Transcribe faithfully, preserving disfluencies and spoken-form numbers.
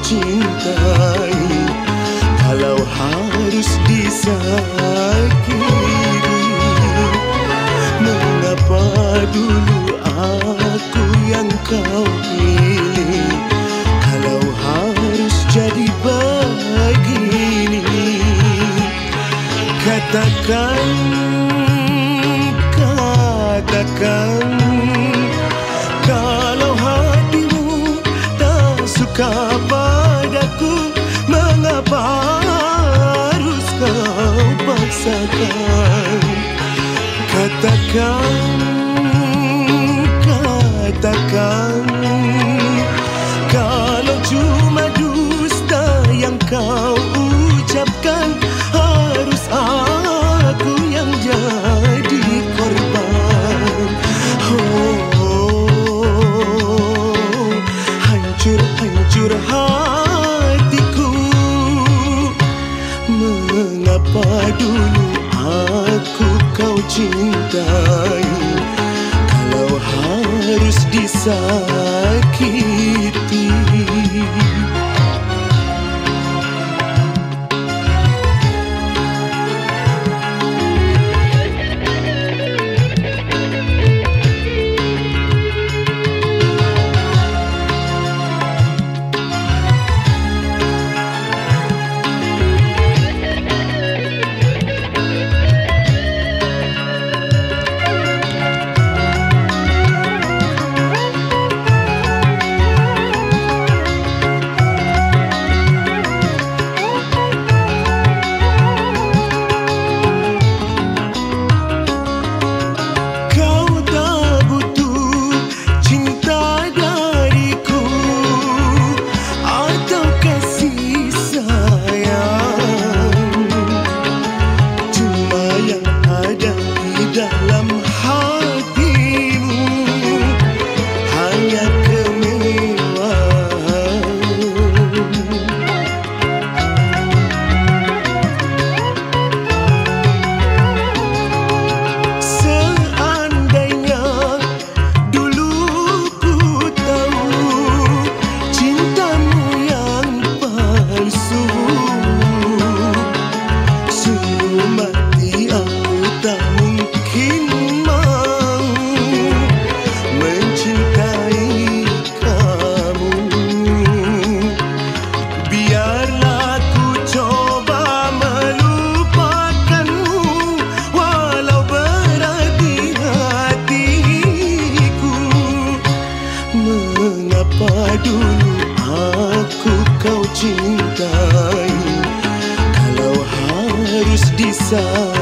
cintai, kalau harus disakiti, mengapa dulu aku yang kau pilih? Kalau harus jadi begini, katakan, katakan, kalau hatimu tak suka padaku, mengapa harus kau paksakan? Katakan, katakan, kalau cuma dusta yang kau ucapkan, harus aku yang jadi korban. Oh, hancur-hancur hatiku, mengapa dulu aku kau cintai, kalau harus disakiti. Dalam hatimu hanya kemewahan. Seandainya dulu ku tahu cintamu yang palsu, sungguh mati aku tak mungkin mau mencintai kamu. Biarlah ku coba melupakanmu, walau berat di hatiku. Mengapa dulu aku kau cintai, kalau harus disakiti?